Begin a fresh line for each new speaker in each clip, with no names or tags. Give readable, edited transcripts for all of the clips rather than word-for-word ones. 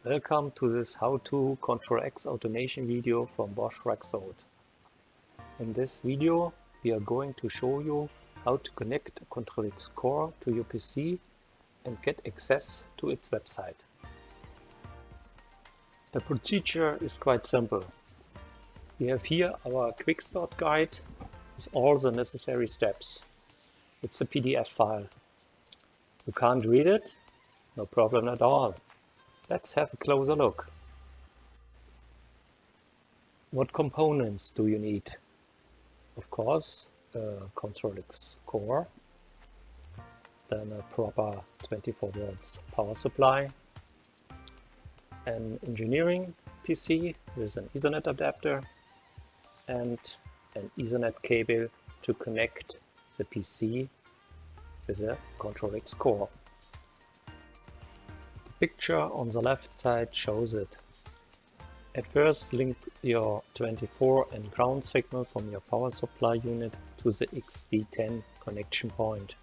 Welcome to this how-to Control-X automation video from Bosch Rexroth. In this video we are going to show you how to connect a Control-X core to your PC and get access to its website. The procedure is quite simple. We have here our quick start guide with all the necessary steps. It's a PDF file. You can't read it? No problem at all. Let's have a closer look. What components do you need? Of course, a Control-X core, then a proper 24 volts power supply, an engineering PC with an Ethernet adapter, and an Ethernet cable to connect the PC with a Control-X core. The picture on the left side shows it. At first, link your 24 and ground signal from your power supply unit to the XD10 connection point.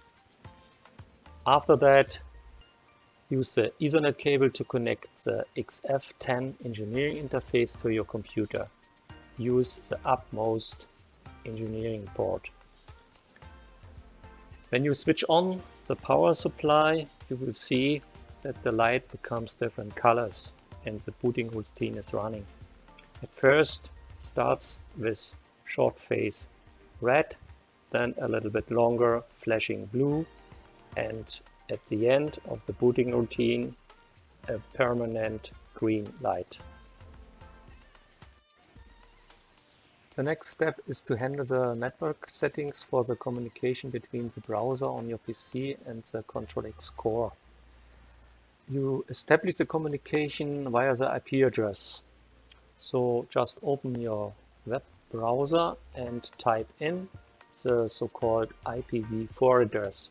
After that, use the Ethernet cable to connect the XF10 engineering interface to your computer. Use the upmost engineering port. When you switch on the power supply, you will see that the light becomes different colors and the booting routine is running. At first starts with short phase red, then a little bit longer flashing blue, and at the end of the booting routine a permanent green light. The next step is to handle the network settings for the communication between the browser on your PC and the Control-X core. You establish the communication via the IP address. So just open your web browser and type in the so-called IPv4 address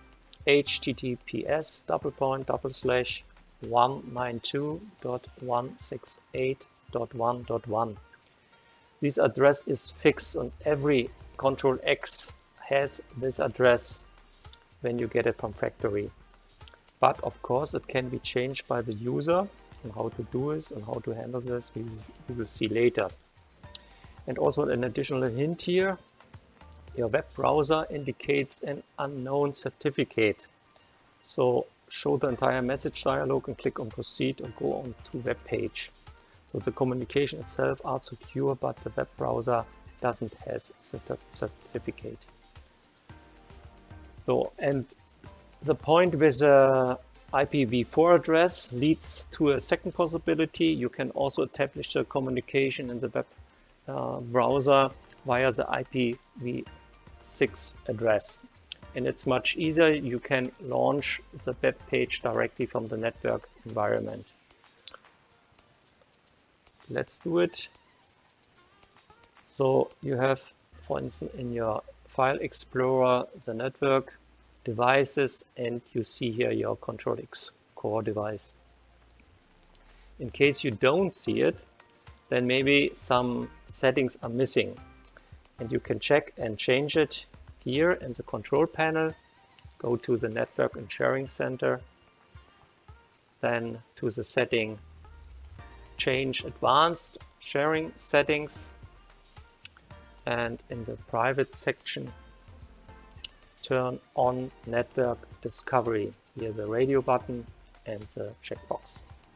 https://192.168.1.1. This address is fixed and every Control-X has this address when you get it from factory. But of course it can be changed by the user, and how to do this and how to handle this we will see later. And also an additional hint here, your web browser indicates an unknown certificate. So show the entire message dialog and click on proceed or go on to web page. So the communication itself are secure, but the web browser doesn't have a certificate. So, and the point with the IPv4 address leads to a second possibility. You can also establish the communication in the web browser via the IPv6 address. And it's much easier. You can launch the web page directly from the network environment. Let's do it. So you have, for instance, in your file explorer, the network devices, and you see here your Control-X core device. In case you don't see it, then maybe some settings are missing, and you can check and change it here in the control panel. Go to the network and sharing center, then to the setting change advanced sharing settings, and in the private section turn on network discovery. Here's the radio button and the checkbox.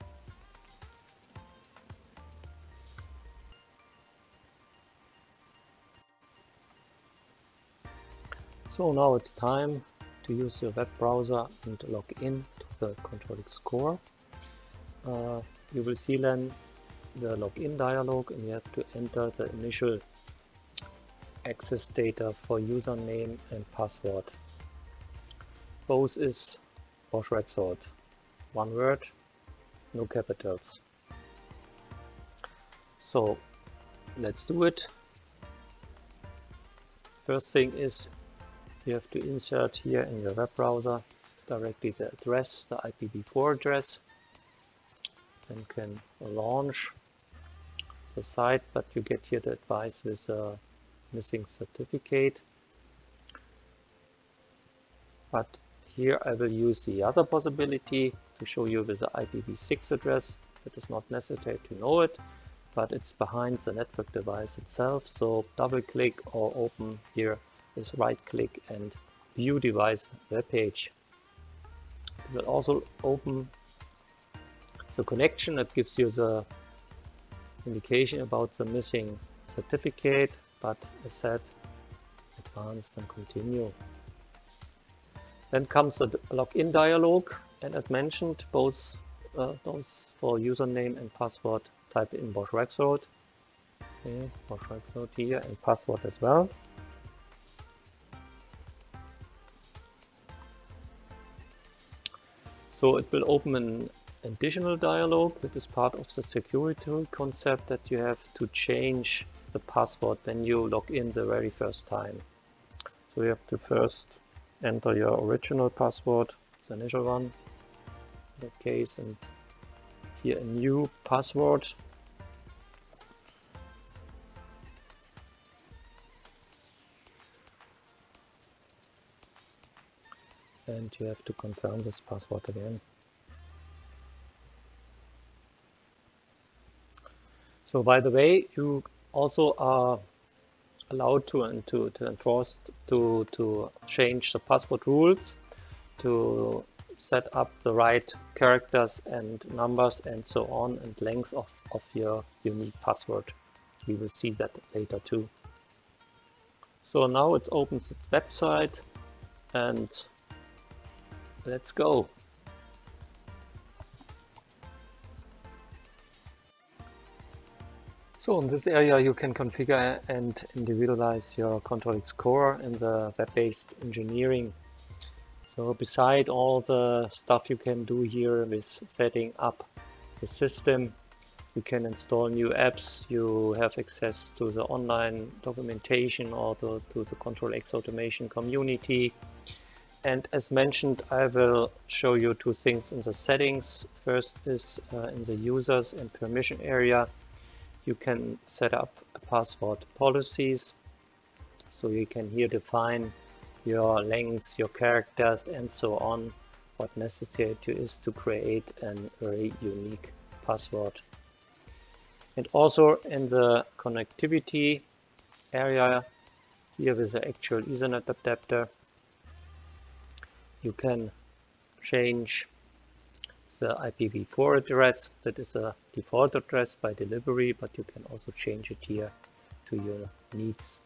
So now it's time to use your web browser and log in to the Control-X core. You will see then the login dialog, and you have to enter the initial access data for username and password. Both is Bosch Rexroth. One word, no capitals. So let's do it. First thing is you have to insert here in your web browser directly the address, the IPv4 address, and can launch the site, but you get here the advice with a missing certificate. But here I will use the other possibility. to show you with the IPv6 address. It is not necessary to know it, but it's behind the network device itself. So double click or open here with right click and view device web page. It will also open the connection that gives you the indication about the missing certificate, but as said, advanced and continue. Then comes the login dialog, and as mentioned, both those for username and password type in Bosch Rexroth. Okay, Bosch Rexroth here, and password as well. So it will open an additional dialog that is part of the security concept that you have to change the password when you log in the very first time. So you have to first enter your original password, the initial one in that case, and here a new password. And you have to confirm this password again. So by the way, you also are allowed to enforce to change the password rules, to set up the right characters and numbers and so on, and length of your unique password. We will see that later too. So now it opens the website, and let's go. So in this area you can configure and individualize your ControlX core in the web-based engineering. So beside all the stuff you can do here with setting up the system, you can install new apps, you have access to the online documentation or to the ControlX automation community. And as mentioned, I will show you two things in the settings. First is in the users and permission area. You can set up password policies. So you can here define your lengths, your characters, and so on. What necessary is to create a very unique password. And also in the connectivity area, here with the actual Ethernet adapter, you can change the IPv4 address. That is a default address by delivery, but you can also change it here to your needs.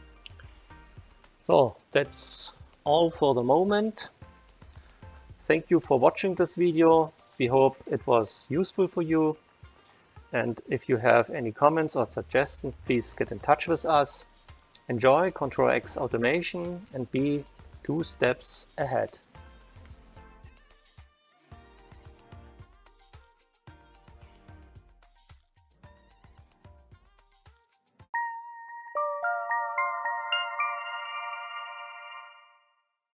So that's all for the moment. Thank you for watching this video. We hope it was useful for you. And if you have any comments or suggestions, please get in touch with us. Enjoy ControlX automation and be 2 steps ahead.